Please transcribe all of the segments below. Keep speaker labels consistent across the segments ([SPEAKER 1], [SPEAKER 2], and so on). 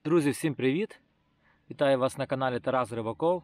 [SPEAKER 1] Друзі, всім привіт! Вітаю вас на каналі Тарас Рибаков.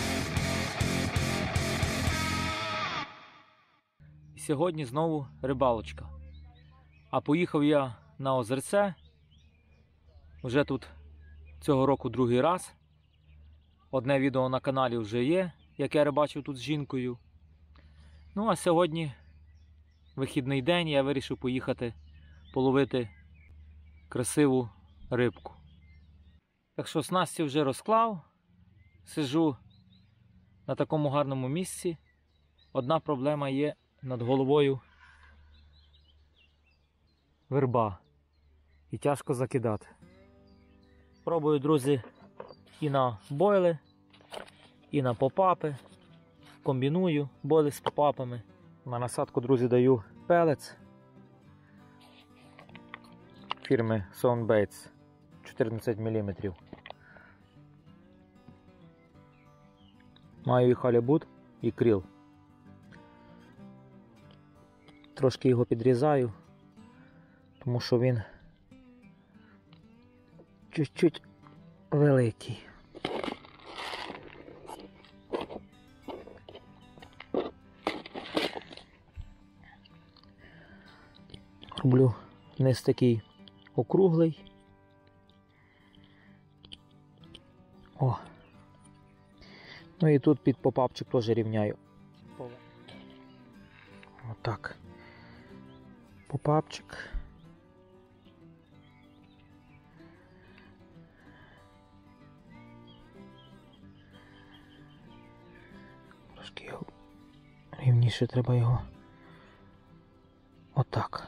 [SPEAKER 1] І сьогодні знову рибалочка. А поїхав я на озерце. Вже тут цього року другий раз. Одне відео на каналі вже є, як я рибачив тут з жінкою. Ну а сьогодні вихідний день, я вирішив поїхати половити красиву рибку. Так що снасті вже розклав, сиджу на такому гарному місці. Одна проблема є над головою верба і тяжко закидати. Пробую, друзі, і на бойли, і на попапи. Комбіную бойли з попапами. На насадку, друзі, даю пелець фірми Soundbaits 14 мм. Маю і халібут, і кріл. Трошки його підрізаю, тому що він чуть-чуть великий. Роблю низ такий округлий. О. Ну і тут під попапчик теж рівняю. Отак. Попапчик. Трошки його рівніше треба його. Отак.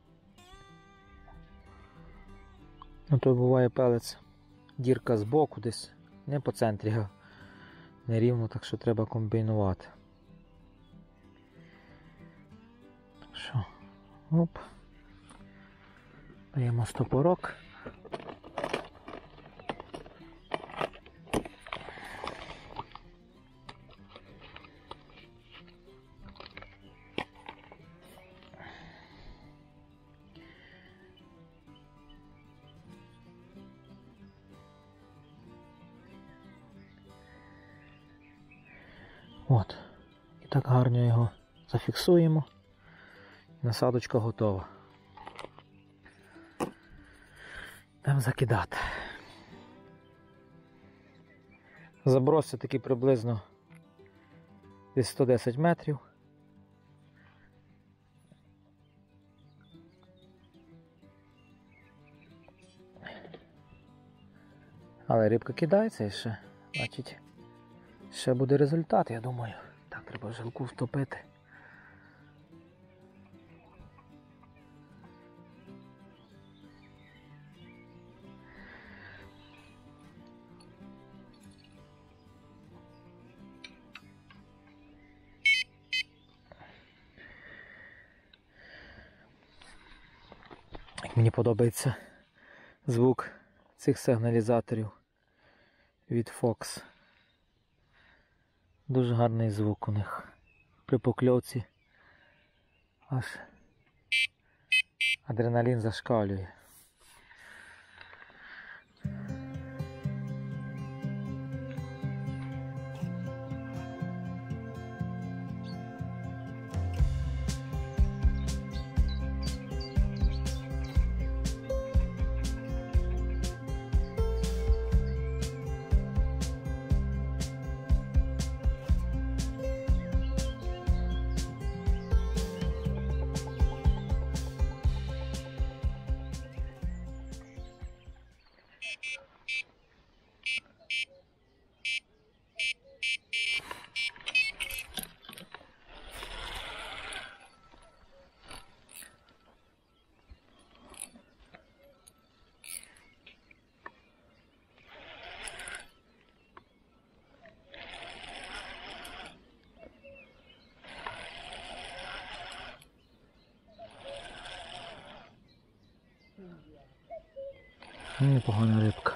[SPEAKER 1] Ну то буває пелець. Дірка збоку десь, не по центрі, а нерівно, так що треба комбінувати. Так що, оп. Даємо стопорок. От. І так гарно його зафіксуємо. Насадочка готова. Будемо закидати. Заброс такий приблизно десь 110 метрів. Але рибка кидається і ще, значить, ще буде результат, я думаю. Так, треба жилку втопити. Мені подобається звук цих сигналізаторів від Fox. Дуже гарний звук у них. При покльовці аж адреналін зашкалює. Непогана рибка.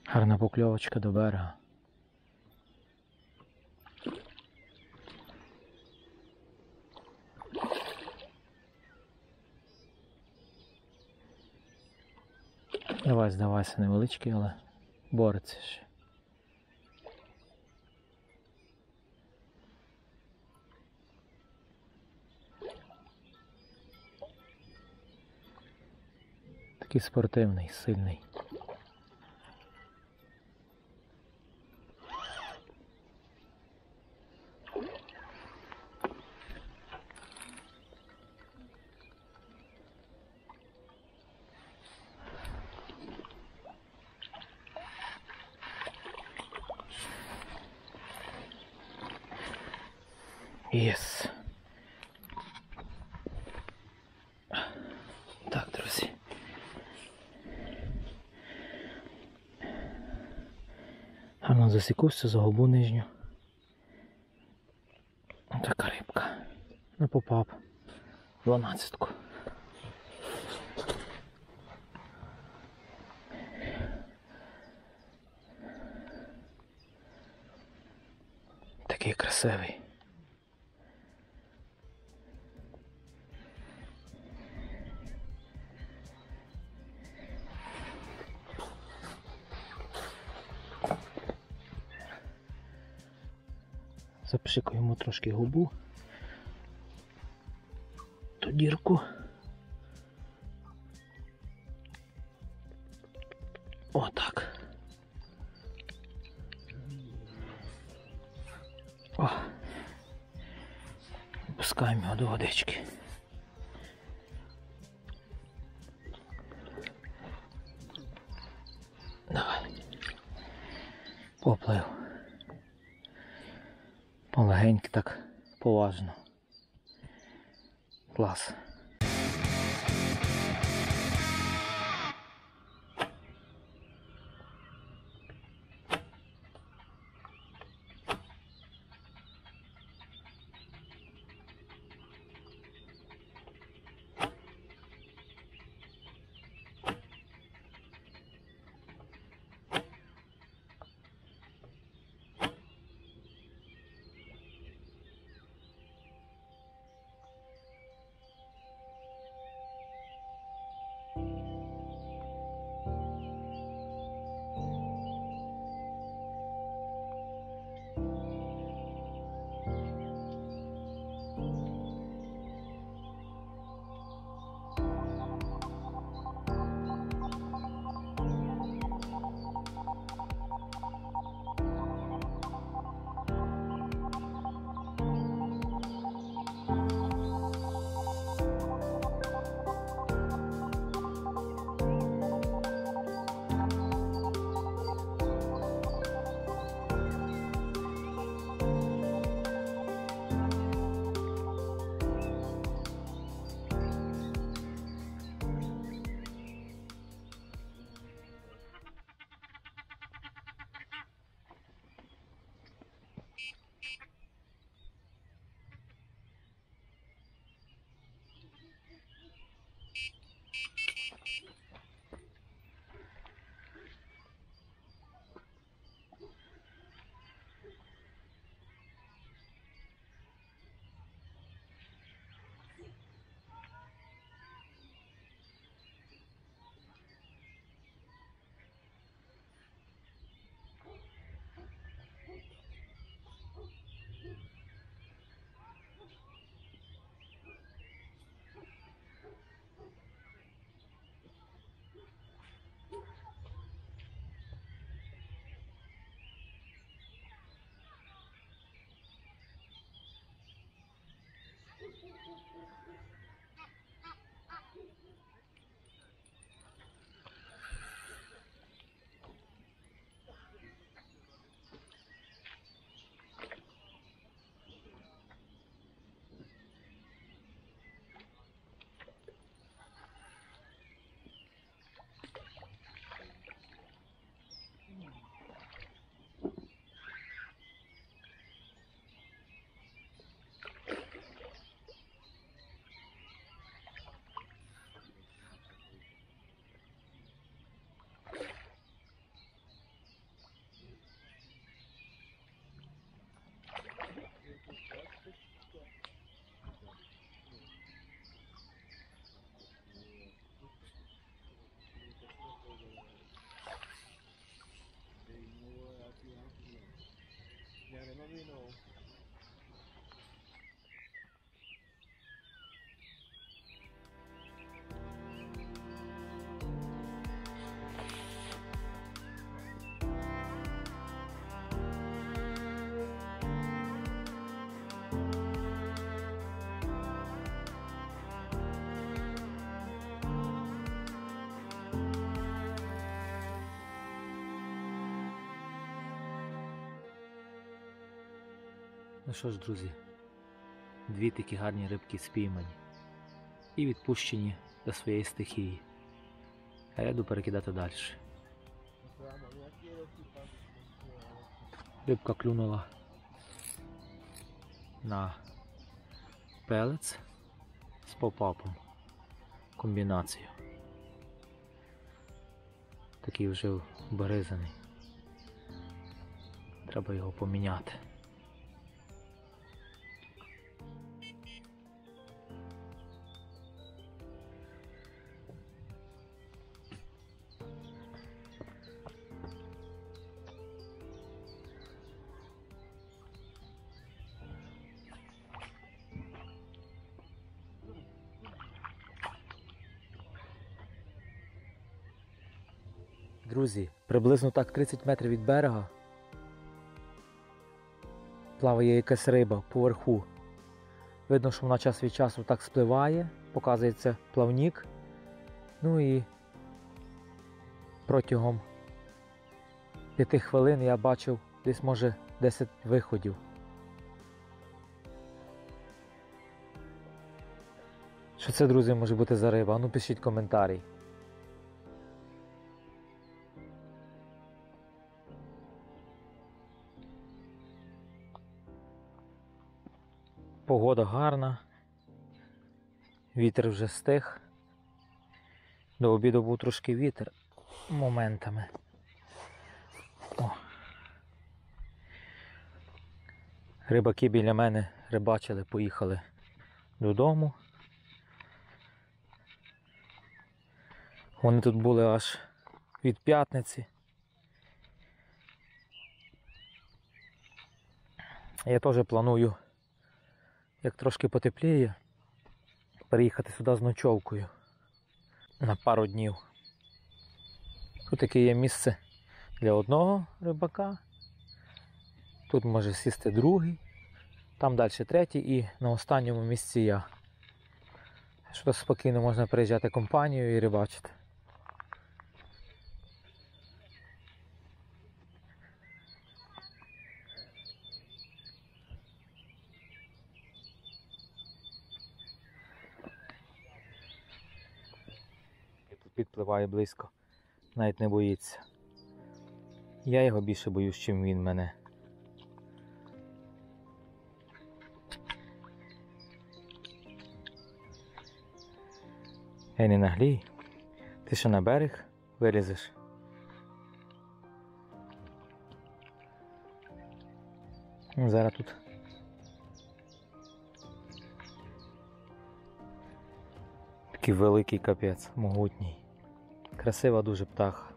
[SPEAKER 1] Гарна покльовочка до берега. Давай, здавайся, невеличкий, але бореться ще. Такий спортивний, сильний. Єс. Так, друзі. Гарно засікувся за губу нижню. Така рибка. Не попав. 12-ку. Такий красивий. Запшикуємо трошки губу, ту дірку. Отак. О. Пускаємо його до водички. Давай. Поплив. Полегенько так, поважно. Клас. Ну що ж, друзі, дві такі гарні рибки спіймані і відпущені до своєї стихії. А я йду перекидати далі. Рибка клюнула на пелець з попапом. Комбінацію. Такий вже обгризаний. Треба його поміняти. Друзі, приблизно так 30 метрів від берега плаває якась риба поверху. Видно, що вона час від часу так спливає, показується плавник. Ну і протягом 5 хвилин я бачив десь може 10 виходів. Що це, друзі, може бути за риба? А ну пишіть коментарі. Погода гарна, вітер вже стих, до обіду був трошки вітер моментами. О. Рибаки біля мене рибачили, поїхали додому. Вони тут були аж від п'ятниці. Я теж планую, як трошки потепліє, переїхати сюди з ночовкою на пару днів. Тут таке є місце для одного рибака, тут може сісти другий, там далі третій і на останньому місці я. Що спокійно можна приїжджати компанією і рибачити. Підпливає близько, навіть не боїться. Я його більше боюсь, чим він мене. Ей, не наглій, ти ще на берег вилізеш. Зараз тут такий великий капець, могутній. Красива дуже птаха.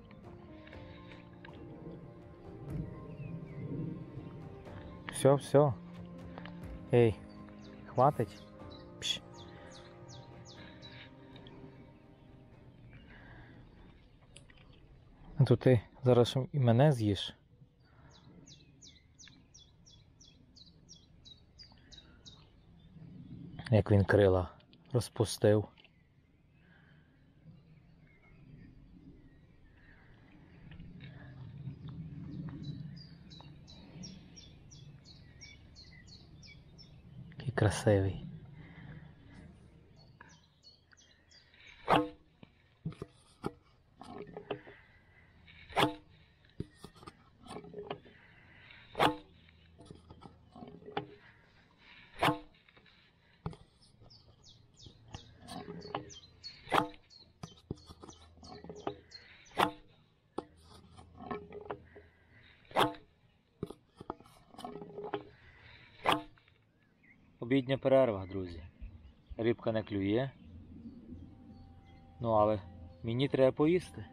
[SPEAKER 1] Все. Ей, хватить? Пш. А то ти зараз і мене з'їш. Як він крила розпустив. Який красивий. Обідня перерва, друзі. Рибка не клює. Ну, але мені треба поїсти.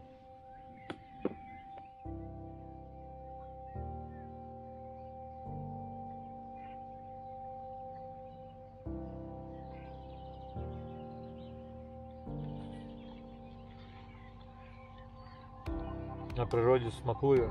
[SPEAKER 1] На природі смакує.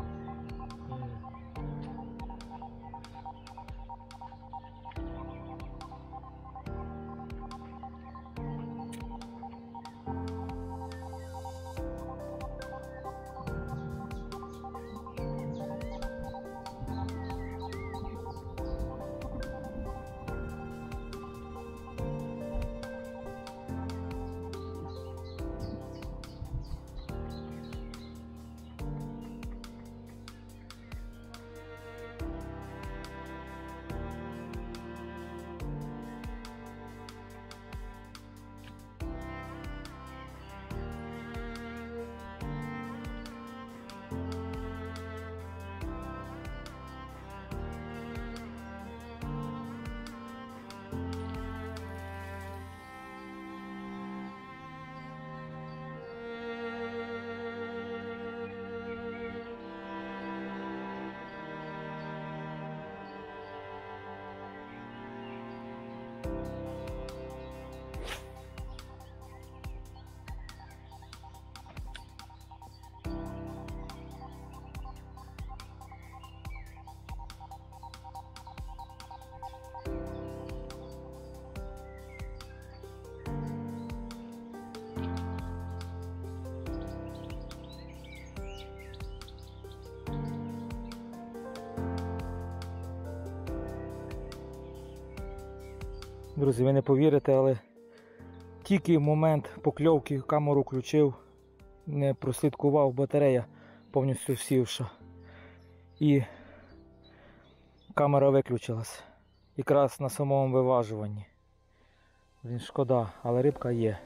[SPEAKER 1] Друзі, ви не повірите, але тільки в момент покльовки камеру включив, не прослідкував, батарея повністю сівша. І камера виключилась. Якраз на самому виважуванні. Блін, шкода, але рибка є.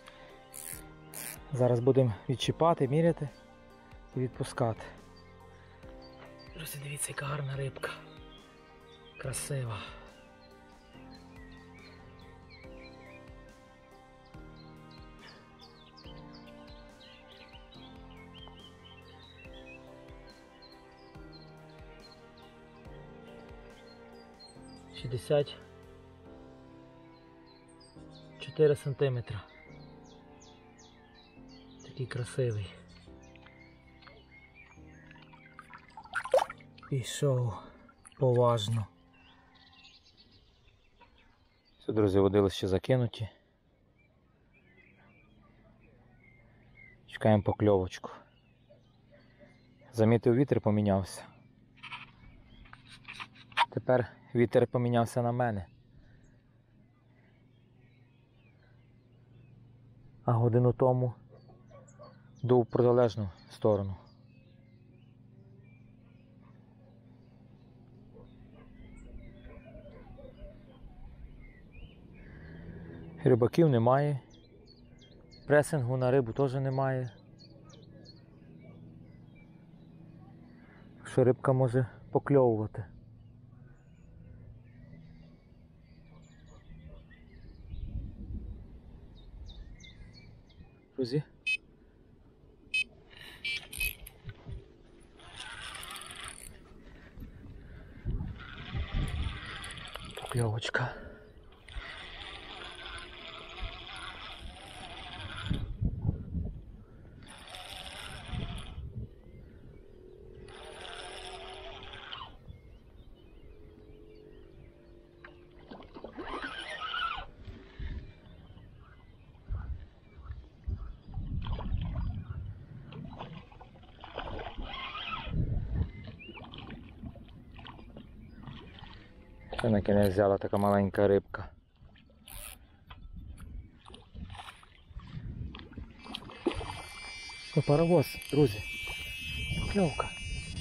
[SPEAKER 1] Зараз будемо відчіпати, міряти і відпускати. Друзі, дивіться, яка гарна рибка. Красива. Шістдесят 4 сантиметра. Такий красивий. Пішов поважно. Все, друзі, водилище закинуті. Чекаємо покльовочку. Замітив, вітер помінявся. Тепер вітер помінявся на мене. А годину тому дув в протилежну сторону. Рибаків немає. Пресингу на рибу теж немає. Що рибка може покльовувати. Друзі. Покльовочка. Це на кінець взяла така маленька рибка. Це паровоз, друзі. Покльовка.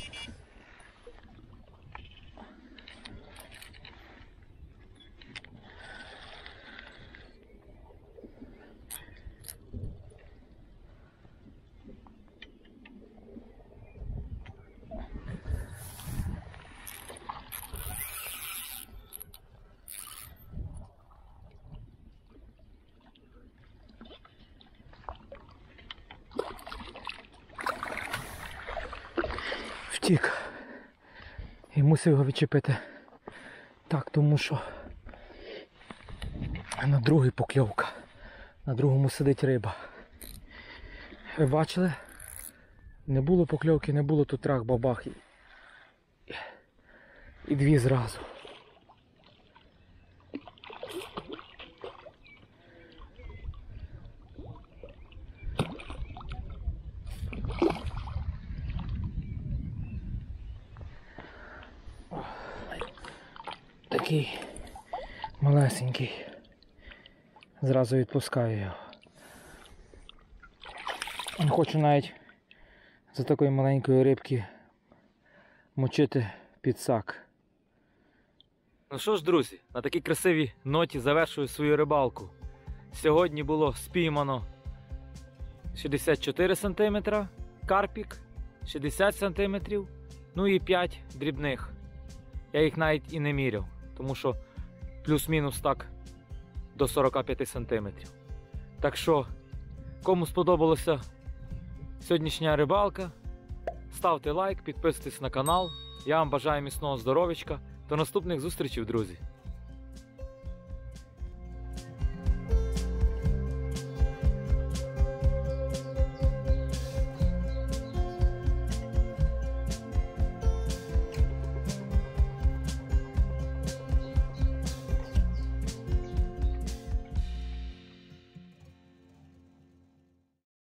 [SPEAKER 1] Втік. І мусив його відчепити. Так, тому що на другий покльовка. На другому сидить риба. Ви бачили? Не було покльовки, не було тут трах-бабах. І дві зразу. Такий малесенький. Зразу відпускаю його. Не хочу навіть за такої маленької рибки мочити підсак. Ну що ж, друзі, на такій красивій ноті завершую свою рибалку. Сьогодні було спіймано 64 см, карпік 60 см, ну і 5 дрібних. Я їх навіть і не міряв, тому що плюс-мінус так до 45 см. Так що, кому сподобалася сьогоднішня рибалка, ставте лайк, підписуйтесь на канал. Я вам бажаю міцного здоров'ячка. До наступних зустрічей, друзі!